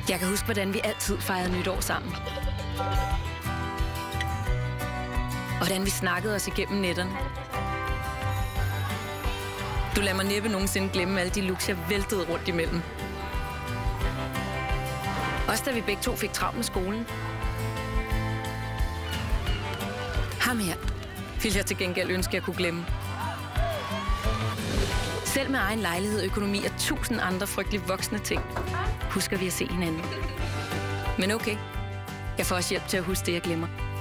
Jeg kan huske, hvordan vi altid fejrede nytår sammen. Og hvordan vi snakkede os igennem nætterne. Du lader mig næppe nogensinde glemme alle de looks, jeg væltede rundt imellem. Også da vi begge to fik travlt med skolen. Ham her ville jeg til gengæld ønske, jeg kunne glemme. Selv med egen lejlighed, økonomi og 1000 andre frygteligt voksne ting, husker vi at se hinanden. Men okay, jeg får også hjælp til at huske det, jeg glemmer.